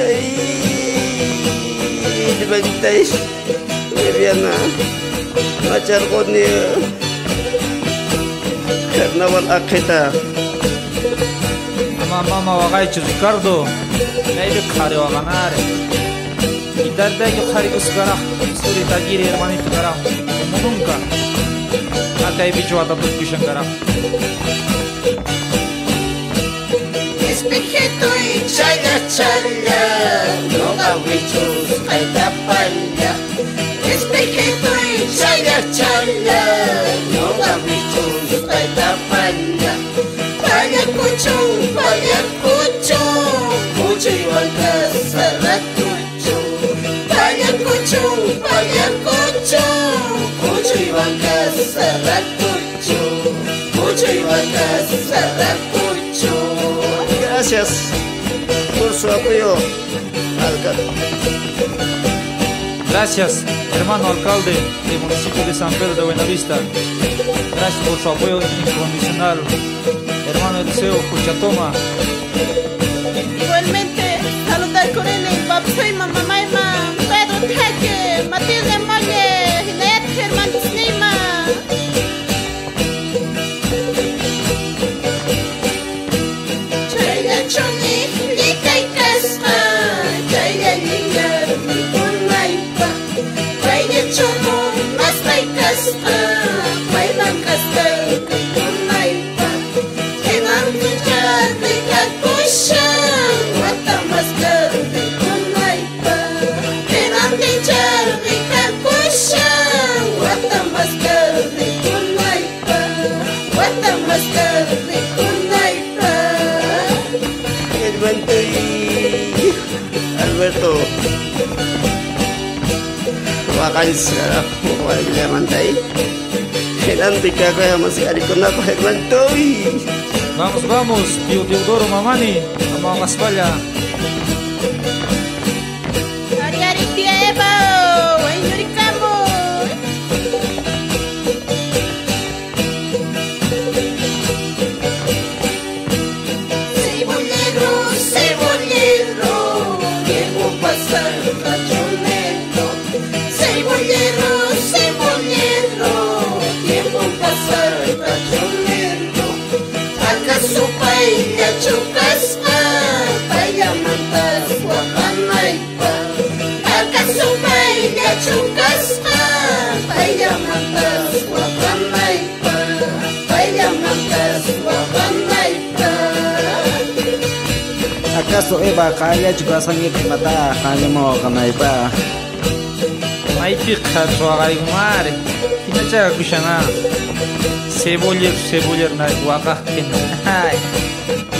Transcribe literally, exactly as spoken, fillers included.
Bagtais Viviana Macar Konia Carnaval Akita Mama mama wagaichu Ricardo Naibe khare wa ganare Idardai que khare usgara Suri tagiri hermanito gara Como nunca Akai bicho ata tuskushan gara Espejeto y chaya chaya No gawichus kaita palla Espejeto y chaya chaya No gawichus kaita palla Palla kuchu, palla kuchu Kuchu igual que saratucho Palla kuchu, palla kuchu Kuchu igual que saratucho Kuchu igual que saratucho Gracias por su apoyo, alcalde. Gracias, hermano alcalde del municipio de San Pedro de Buenavista. Gracias por su apoyo incondicional. Hermano Eliseo Cuchatoma. Igualmente, saludar con él en Papsoy, mamá, mamá, Pedro Teque, Matilde Molle, Ginette, Germán Snima. Choni, likai qasqan, chaylla lingar mikunaypa. Chaylla chono, mastay qasqan, payman qasqay mikunaypa. Heman tuchar rikakushan, wata mascar mikunaypa. Heman tuchar rikakushan, wata mascar mikunaypa. Wata mascar mikunaypa. Alberto y Alberto Vacancia Levantai Gerante que haga más ariconaco Alberto y Vamos, vamos, tío Teodoro Mamani, vamos a España. Ari Ari Tieba, Guayuricamo. Cebollero, cebollero, llevo pasar cachonero. Cebollero, cebollero, llevo pasar cachonero. ¿Acaso paella chucasca, paella mantas guapanaipa? ¿Acaso paella chucasca, paella mantas guapanaipa? Paella mantas guapanaipa. ¿Acaso Eva kaya juga sangit mata kaya mau kanaipa? Maipi khatso agai mare. Kinacha kushana. Ceboller, ceboller na guaca. Ay.